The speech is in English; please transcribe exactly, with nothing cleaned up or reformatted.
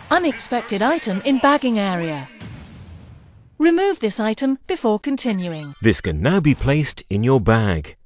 Unexpected item in bagging area. Remove this item before continuing. This can now be placed in your bag.